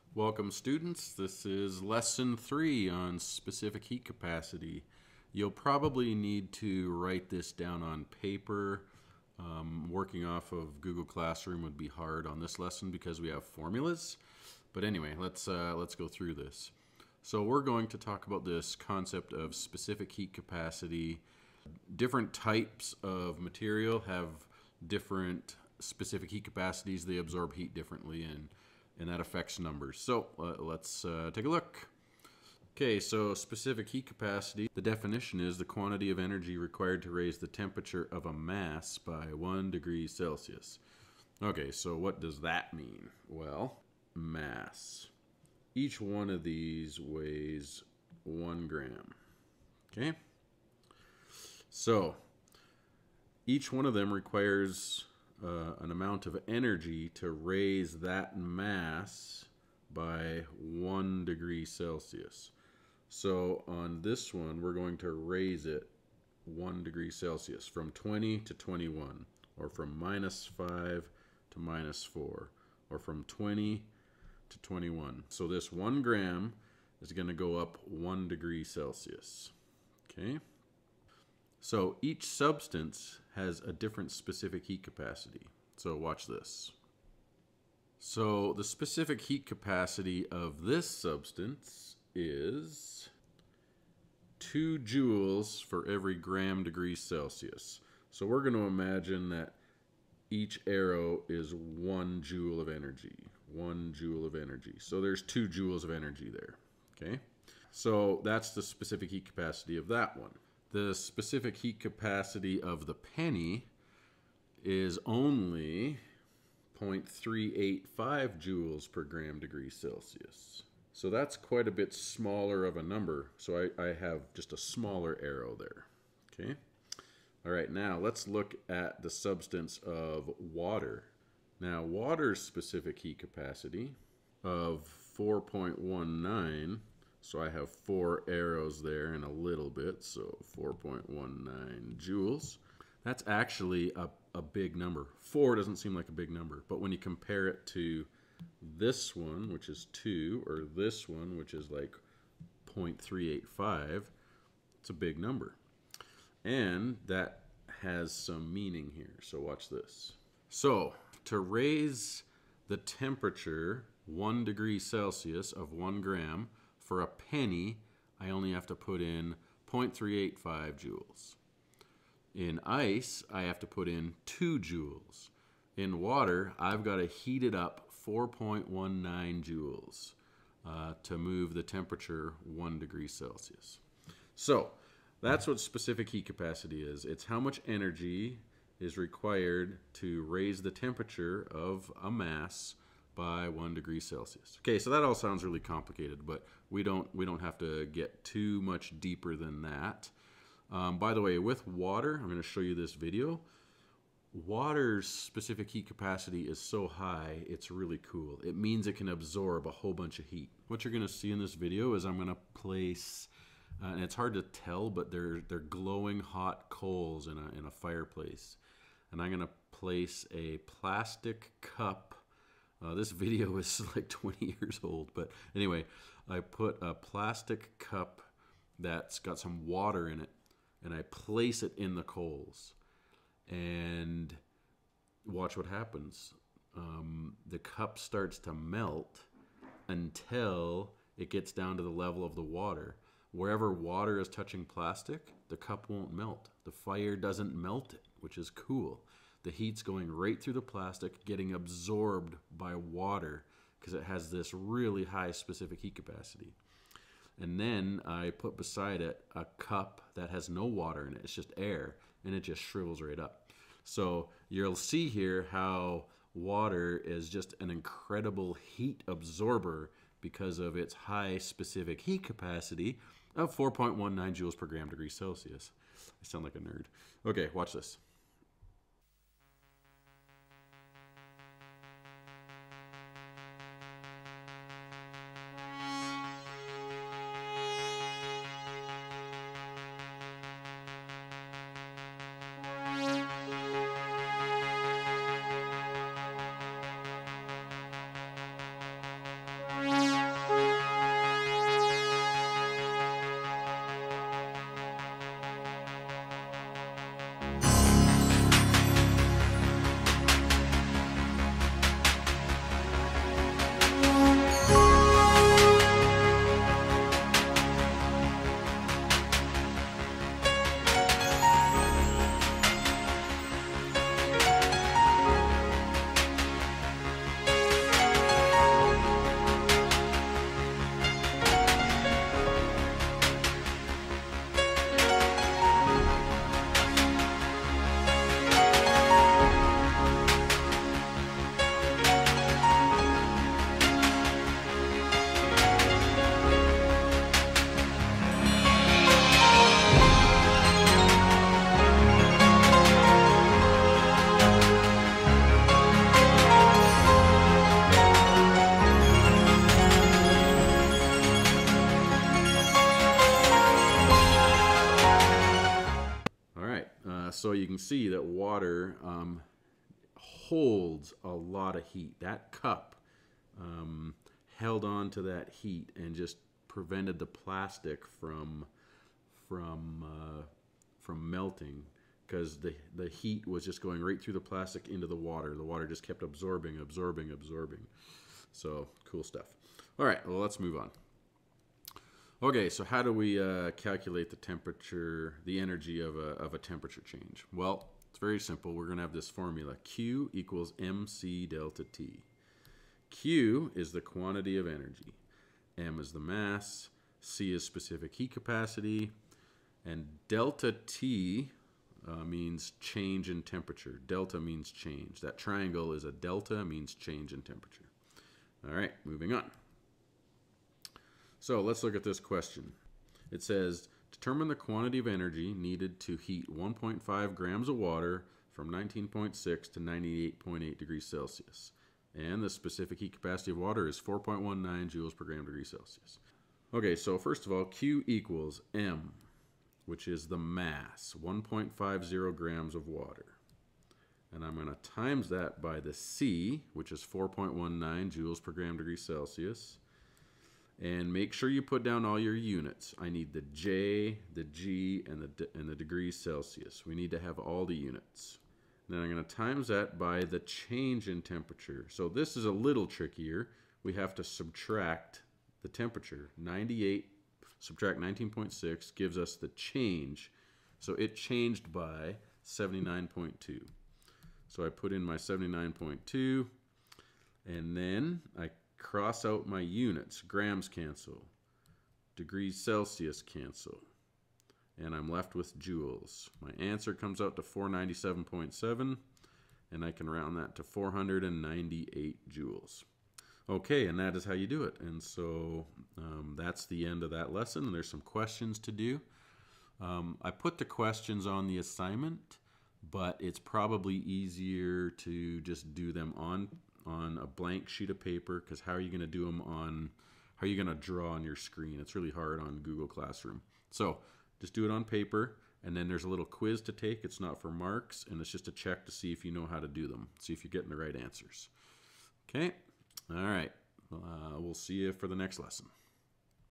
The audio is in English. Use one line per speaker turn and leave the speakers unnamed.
Welcome students, this is lesson 3 on specific heat capacity. You'll probably need to write this down on paper. Working off of Google Classroom would be hard on this lesson because we have formulas. But anyway, let's go through this. So we're going to talk about this concept of specific heat capacity. Different types of material have different specific heat capacities. They absorb heat differently and that affects numbers. So let's take a look. Okay, so specific heat capacity, the definition is the quantity of energy required to raise the temperature of a mass by 1 degree Celsius. Okay, so what does that mean? Well, mass. Each one of these weighs 1 gram. Okay? So, each one of them requires an amount of energy to raise that mass by 1 degree Celsius. So on this one, we're going to raise it 1 degree Celsius from 20 to 21, or from -5 to -4, or from 20 to 21. So this 1 gram is going to go up 1 degree Celsius. Okay? So each substance has a different specific heat capacity. So watch this. So the specific heat capacity of this substance is 2 joules for every gram degree Celsius. So we're going to imagine that each arrow is 1 joule of energy. 1 joule of energy. So there's 2 joules of energy there. Okay? So that's the specific heat capacity of that one. The specific heat capacity of the penny is only 0.385 joules per gram degree Celsius. So that's quite a bit smaller of a number. So I have just a smaller arrow there. Okay. All right, now let's look at the substance of water. Now water's specific heat capacity of 4.19, so I have 4 arrows there and a little bit, so 4.19 joules. That's actually a big number. 4 doesn't seem like a big number, but when you compare it to this one, which is 2, or this one, which is like 0.385, it's a big number. And that has some meaning here, so watch this. So, to raise the temperature 1 degree Celsius of 1 gram, for a penny, I only have to put in 0.385 joules. In ice, I have to put in 2 joules. In water, I've got to heat it up 4.19 joules to move the temperature 1 degree Celsius. So, that's what specific heat capacity is. It's how much energy is required to raise the temperature of a mass by 1 degree Celsius. Okay, so that all sounds really complicated, but we don't have to get too much deeper than that. By the way, with water, I'm going to show you this video. Water's specific heat capacity is so high, it's really cool. It means it can absorb a whole bunch of heat. What you're going to see in this video is I'm going to place, and it's hard to tell, but they're glowing hot coals in a fireplace. And I'm going to place a plastic cup. This video is like 20 years old, but anyway, I put a plastic cup that's got some water in it, and I place it in the coals. And watch what happens. The cup starts to melt until it gets down to the level of the water. Wherever water is touching plastic, the cup won't melt. The fire doesn't melt it, which is cool. The heat's going right through the plastic, getting absorbed by water because it has this really high specific heat capacity. And then I put beside it a cup that has no water in it. It's just air, and it just shrivels right up. So you'll see here how water is just an incredible heat absorber because of its high specific heat capacity of 4.19 joules per gram degree Celsius. I sound like a nerd. Okay, watch this. So you can see that water holds a lot of heat. That cup held on to that heat and just prevented the plastic from melting, because the heat was just going right through the plastic into the water. The water just kept absorbing. So cool stuff. All right, well, let's move on. Okay, so how do we calculate the temperature, the energy of a temperature change? Well, it's very simple. We're going to have this formula. Q equals mc delta T. Q is the quantity of energy. M is the mass. C is specific heat capacity. And delta T means change in temperature. Delta means change. That triangle is a delta, means change in temperature. All right, moving on. So let's look at this question. It says, determine the quantity of energy needed to heat 1.5 grams of water from 19.6 to 98.8 degrees Celsius. And the specific heat capacity of water is 4.19 joules per gram degree Celsius. Okay, so first of all, Q equals M, which is the mass, 1.50 grams of water. And I'm going to times that by the C, which is 4.19 joules per gram degree Celsius. And make sure you put down all your units. I need the J, the G, and the degrees Celsius. We need to have all the units. And then I'm going to times that by the change in temperature. So this is a little trickier. We have to subtract the temperature. 98 subtract 19.6 gives us the change. So it changed by 79.2. So I put in my 79.2, and then I cross out my units. Grams cancel. Degrees Celsius cancel. And I'm left with joules. My answer comes out to 497.7, and I can round that to 498 joules. Okay, and that is how you do it. And so that's the end of that lesson. And there's some questions to do. I put the questions on the assignment, but it's probably easier to just do them on a blank sheet of paper, because how are you going to do them on, how are you going to draw on your screen? It's really hard on Google Classroom. So just do it on paper, and then there's a little quiz to take. It's not for marks, and it's just a check to see if you know how to do them, see if you're getting the right answers. Okay, all right, we'll see you for the next lesson.